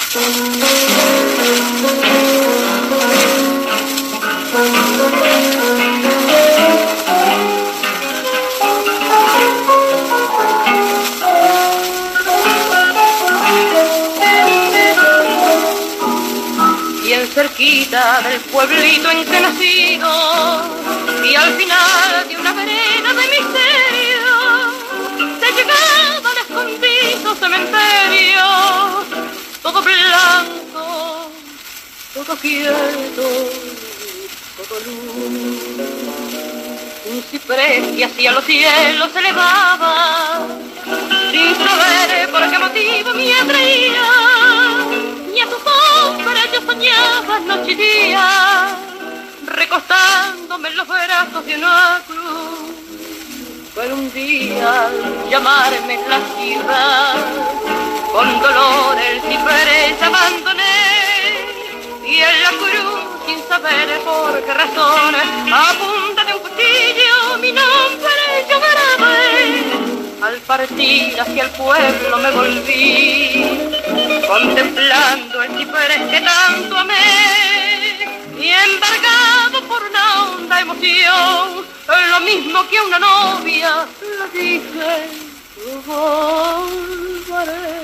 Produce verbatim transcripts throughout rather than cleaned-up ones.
Cerquita del pueblito en que he nacido, y al final de una vereda de misterio se llegaba al escondido cementerio, todo blanco, todo quieto, todo luz. Un ciprés que hacia los cielos se elevaba, sin saber por qué motivo me atraía, y a tu sombra yo soñaba noche y día, recostándome en los brazos de una cruz. Pero un día al llamarme en la ciudad, con dolor el ciprés abandoné, y en la cruz, sin saber por qué razón, a punta de un cuchillo mi nombre yo grabé. Al partir hacia el pueblo me volví, contemplando el ciprés que tanto amé, y embargado por una honda emoción, lo mismo que a una novia le dije, volveré.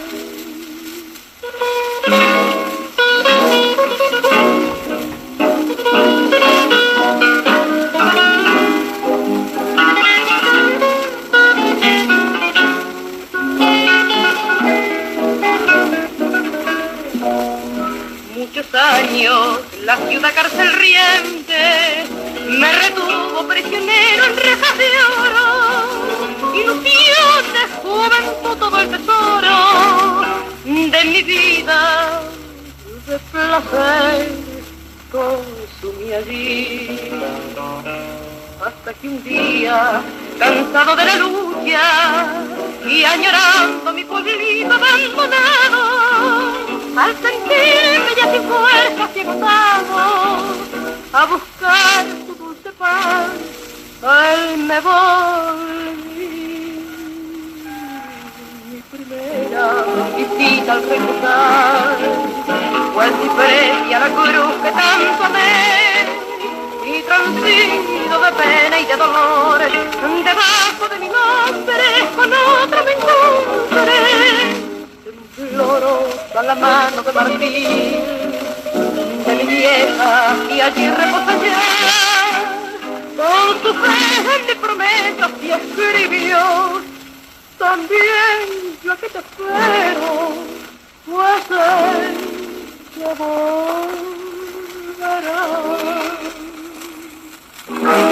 Muchos años la ciudad cárcel riente me retuvo prisionero en rejas de oro, ilusiones, juventud, todo el tesoro de mi vida de placer consumí allí, hasta que un día, cansado de la lucha y añorando mi pueblito abandonado, al sentirme ya sin fuerzas y agotado a buscar tu dulce paz, él me volví. Mi primera visita al recordar fue el ciprés y a la cruz que tanto amé, y transido de pena y de dolor, debajo de mi nombre con otro me encontré. Temblorosa la mano de marfil de mi vieja, y allí reposa ya, con su fe en mi promesa y escribió, también yo que te espero, pues él te volverá.